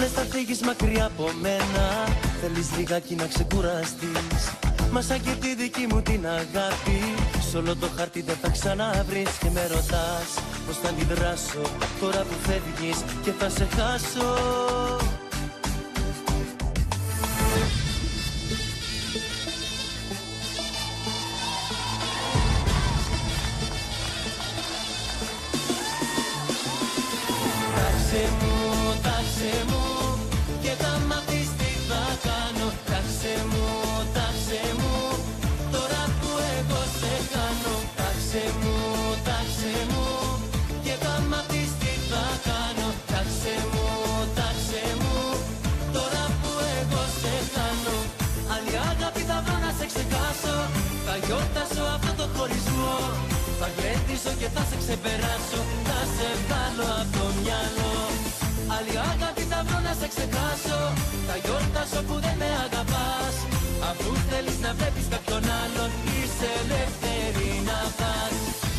Λες θα φύγεις μακριά από μένα, θέλεις λιγάκι να ξεκουραστείς. Μα σαν και τη δική μου την αγάπη, σ' όλο το χάρτη δεν θα ξαναβρεις. Και με ρωτάς πως θα αντιδράσω τώρα που φεύγεις και θα σε χάσω. Τάξε μου και θα μάθεις τι θα κάνω. Τάξε μου τώρα που εγώ σε χάνω. Τάξε μου και θα μάθεις τι θα κάνω. Τάξε μου τώρα που εγώ σε χάνω. Αν η αγάπη θα βρω να σε ξεχάσω, θα γιορτάσω αυτό το χωρισμό. Θα γλέντισω και θα σε ξεπεράσω, θα σε βγάλω από το μυαλό. Άλλη αγάπη θα βρω να σε ξεχάσω, θα γιορτάσω που δεν με αγαπάς. Αφού θέλεις να βλέπεις κάποιον άλλον, είσαι ελεύθερη να πας.